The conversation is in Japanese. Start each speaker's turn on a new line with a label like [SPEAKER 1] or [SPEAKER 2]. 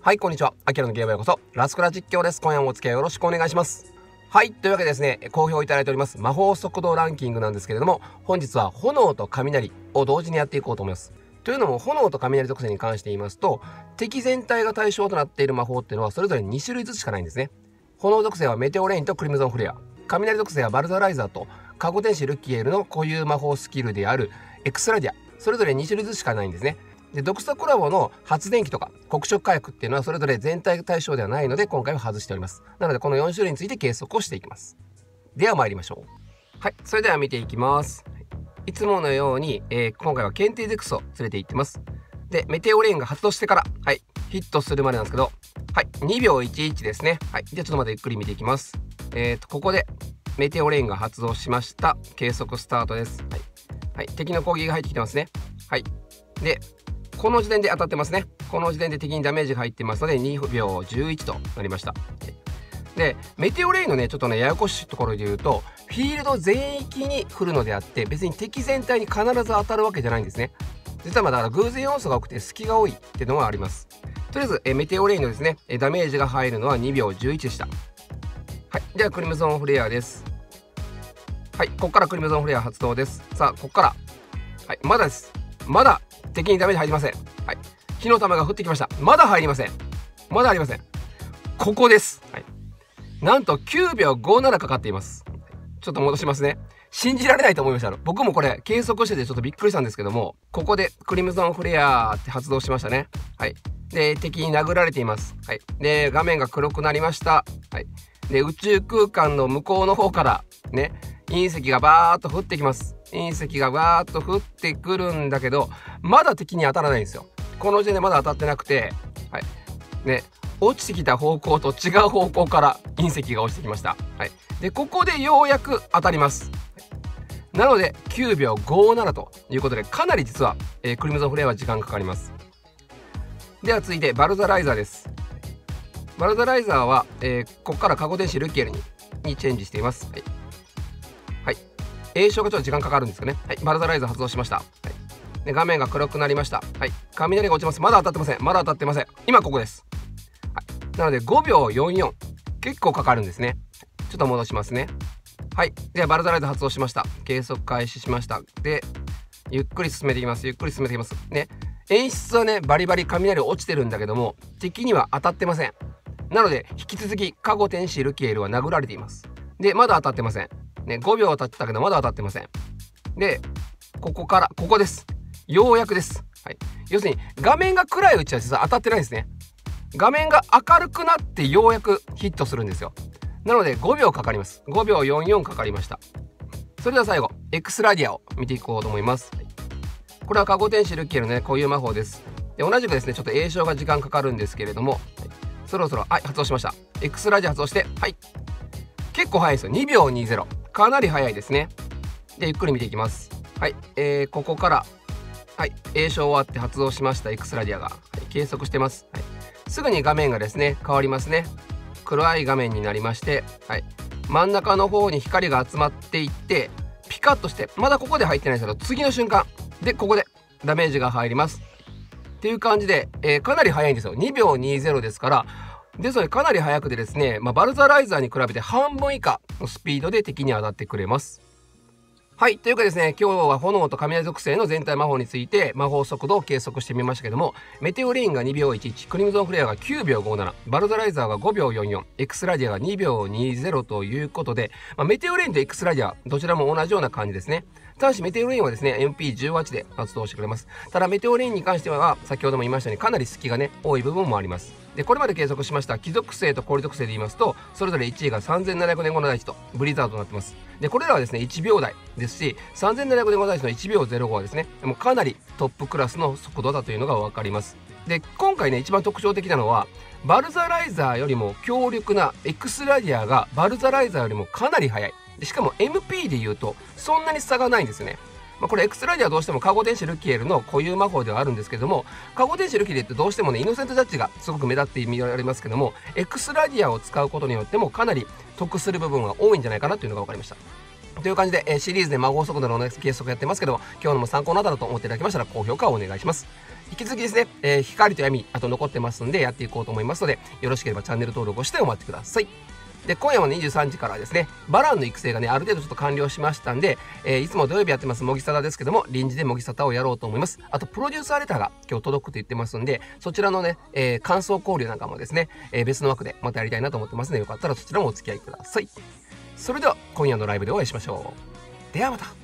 [SPEAKER 1] はい、こんにちは。アキラのゲームへようこそ。ラスクラ実況です。今夜もお付き合いよろしくお願いします。はい、というわけでですね、好評いただいております魔法速度ランキングなんですけれども、本日は炎と雷を同時にやっていこうと思います。というのも、炎と雷属性に関して言いますと、敵全体が対象となっている魔法っていうのはそれぞれ2種類ずつしかないんですね。炎属性はメテオレインとクリムゾンフレア、雷属性はバルザライザーとカゴ天使ルッキエールの固有魔法スキルであるエクスラディア、それぞれ2種類ずつしかないんですね。で、毒素コラボの発電機とか黒色火薬っていうのはそれぞれ全体対象ではないので、今回は外しております。なのでこの4種類について計測をしていきます。では参りましょう。はい、それでは見ていきます。いつものように、今回は検定ゼクスを連れて行ってます。で、メテオレインが発動してから、はい、ヒットするまでなんですけど、はい、2秒11ですね。はい、じゃあちょっとまたゆっくり見ていきます。ここでメテオレインが発動しました。計測スタートです。はい、はい、敵の攻撃が入ってきてますね。はい、でこの時点で当たってますね。この時点で敵にダメージが入ってますので2秒11となりました。で、メテオレインのね、ちょっとね、ややこしいところで言うと、フィールド全域に降るのであって、別に敵全体に必ず当たるわけじゃないんですね。実はまだ偶然要素が多くて隙が多いっていうのはあります。とりあえず、メテオレインのですね、ダメージが入るのは2秒11でした。はい、ではクリムゾンフレアです。はい、ここからクリムゾンフレア発動です。さあ、ここから、はい、まだです。まだ敵にダメージ入りません。はい、火の玉が降ってきました。まだ入りません。まだありません。ここです。はい、なんと9秒57かかっています。ちょっと戻しますね。信じられないと思いました。僕もこれ計測しててちょっとびっくりしたんですけども、ここでクリムゾンフレアって発動しましたね。はい、で敵に殴られています。はい、で画面が黒くなりました。はい、で宇宙空間の向こうの方からね、隕石がバーッと降ってきます。隕石がバーッと降ってくるんだけど、まだ敵に当たらないんですよ。この時点でまだ当たってなくて、はい、ね、落ちてきた方向と違う方向から隕石が落ちてきました。はい、でここでようやく当たります。なので9秒57ということで、かなり実は、クリムゾンフレアは時間かかります。では続いてバルザライザーです。バルザライザーは、ここからカゴ天使ルッキエルにチェンジしています。はい、はい、栄唱がちょっと時間かかるんですかね。はい、バルザライザー発動しました。はい、で画面が黒くなりました。はい、雷が落ちます。まだ当たってません。まだ当たってません。今ここです。はい、なので5秒44、結構かかるんですね。ちょっと戻しますね。はい、ではバルザライザー発動しました。計測開始しました。でゆっくり進めていきます。ゆっくり進めていきますね。演出はね、バリバリ雷落ちてるんだけども、敵には当たってません。なので引き続きカゴ天使ルキエルは殴られています。でまだ当たってませんね。5秒経ってたけどまだ当たってません。でここからここです。ようやくです。はい、要するに画面が暗いうちは実は当たってないんですね。画面が明るくなってようやくヒットするんですよ。なので5秒かかります。5秒44かかりました。それでは最後エクスラディアを見ていこうと思います。これはカゴ天使ルッキエルのね、固有魔法です。で同じくですね、ちょっと栄唱が時間かかるんですけれども、そろそろ、はい、発動しました。エクスラディア発動して、はい、結構早いですよ。2秒20、かなり早いですね。でゆっくり見ていきます。はい、ここからはい、栄唱終わって発動しましたエクスラディアが、はい、計測してます。はい、すぐに画面がですね変わりますね。暗い画面になりまして、はい、真ん中の方に光が集まっていってピカッとして、まだここで入ってないですけど次の瞬間でここでダメージが入りますっていう感じで、かなり早いんですよ。2秒20ですから、ですのでかなり早くでですね、バルザライザーに比べて半分以下のスピードで敵に当たってくれます。はい、というかですね、今日は炎と雷属性の全体魔法について魔法速度を計測してみましたけども、メテオレインが2秒11、クリムゾンフレアが9秒57、バルザライザーが5秒44、エクスラディアが2秒20ということで、メテオレインとエクスラディアどちらも同じような感じですね。ただしメテオレインはですね MP18 で発動してくれます。ただメテオレインに関しては先ほども言いましたようにかなり隙がね多い部分もあります。でこれまで計測しました貴族性と氷属性で言いますと、それぞれ1位が3700年後の大地とブリザードとなってます。でこれらはですね1秒台ですし、3700年後の大地の1秒05はですねもうかなりトップクラスの速度だというのが分かります。で今回ね一番特徴的なのはバルザライザーよりも強力なエクスラディアがバルザライザーよりもかなり速い。でしかも MP でいうとそんなに差がないんですよね。これエクスラディアはどうしてもカゴ天使ルキエルの固有魔法ではあるんですけども、カゴ天使ルキエルってどうしてもねイノセントジャッジがすごく目立って見られますけども、エクスラディアを使うことによってもかなり得する部分が多いんじゃないかなというのが分かりました。という感じで、シリーズで魔法速度の計測やってますけど、今日のも参考になったらと思っていただけましたら高評価をお願いします。 引き続きですね、光と闇、あと残ってますんでやっていこうと思いますので、よろしければチャンネル登録をしてお待ちください。で、今夜は23時からですね、バランの育成がね、ある程度ちょっと完了しましたんで、いつも土曜日やってます模擬サタですけども、臨時で模擬サタをやろうと思います。あと、プロデューサーレターが今日届くと言ってますんで、そちらのね、感想交流なんかもですね、別の枠でまたやりたいなと思ってますので、よかったらそちらもお付き合いください。それでは、今夜のライブでお会いしましょう。ではまた。